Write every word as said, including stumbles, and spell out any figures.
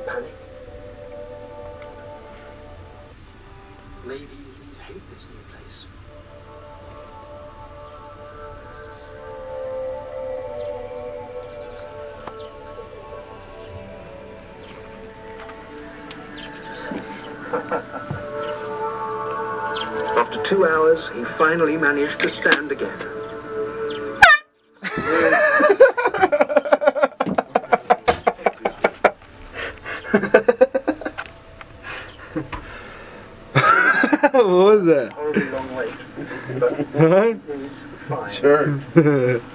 panic. Maybe he'd hate this new place. After two hours, he finally managed to stand again. What was that? Horribly long wait, but Huh? he's fine. Sure.